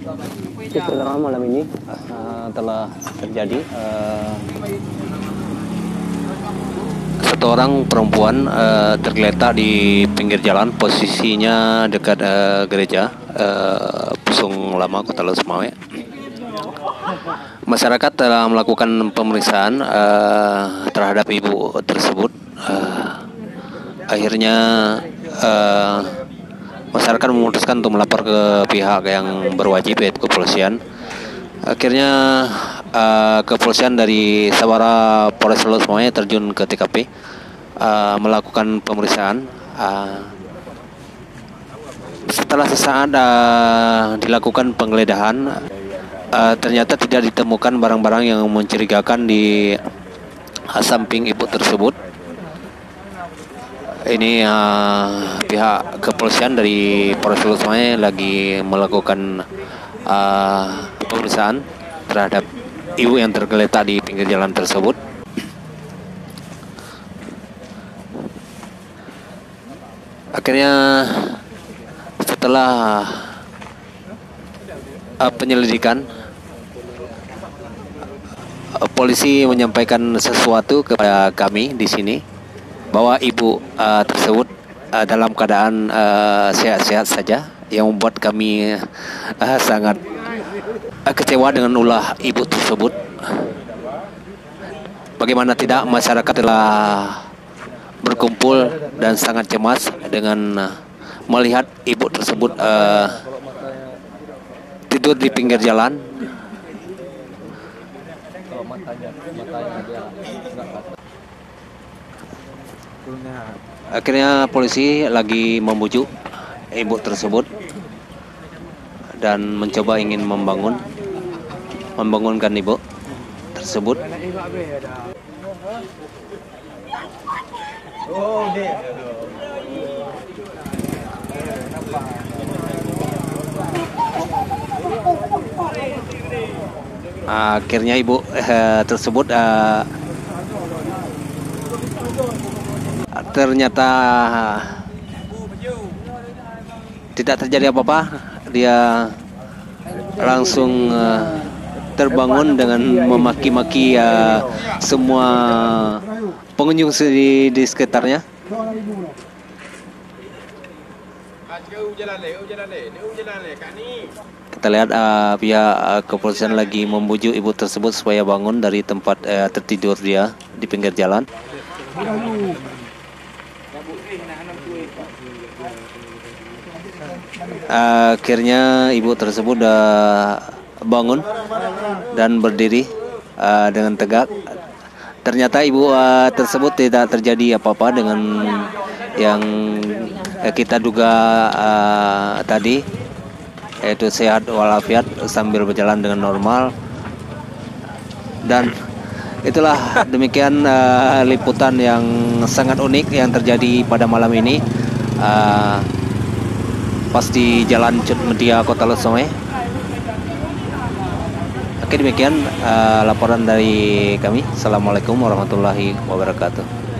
Saudara, malam ini telah terjadi satu orang perempuan tergeletak di pinggir jalan, posisinya dekat gereja Pusung Lama, Kota Losmawe. Masyarakat telah melakukan pemeriksaan terhadap ibu tersebut. Akhirnya masyarakat memutuskan untuk melapor ke pihak yang berwajib, yaitu kepolisian. Akhirnya kepolisian dari Sabara Polres Losmawe terjun ke TKP melakukan pemeriksaan. Setelah sesaat dilakukan penggeledahan, ternyata tidak ditemukan barang-barang yang mencurigakan di samping ibu tersebut. Ini pihak kepolisian dari Polres Losmawe lagi melakukan pemeriksaan terhadap ibu yang tergeletak di pinggir jalan tersebut. Akhirnya setelah penyelidikan, polisi menyampaikan sesuatu kepada kami di sini bahwa ibu tersebut dalam keadaan sehat-sehat saja, yang membuat kami sangat kecewa dengan ulah ibu tersebut. Bagaimana tidak, masyarakat telah berkumpul dan sangat cemas dengan melihat ibu tersebut tidur di pinggir jalan. Akhirnya polisi lagi membujuk ibu tersebut dan mencoba ingin membangunkan ibu tersebut. Akhirnya ibu tersebut ternyata tidak terjadi apa-apa. Dia langsung terbangun dengan memaki-maki semua pengunjung di sekitarnya. Kita lihat pihak kepolisian lagi membujuk ibu tersebut supaya bangun dari tempat tertidur dia di pinggir jalan. Akhirnya ibu tersebut bangun dan berdiri dengan tegak. Ternyata ibu tersebut tidak terjadi apa-apa dengan yang kita duga tadi, yaitu sehat walafiat sambil berjalan dengan normal. Dan itulah demikian liputan yang sangat unik yang terjadi pada malam ini pas di Jalan Cut Mutia, Kota Losmawe. Oke, demikian laporan dari kami. Assalamualaikum warahmatullahi wabarakatuh.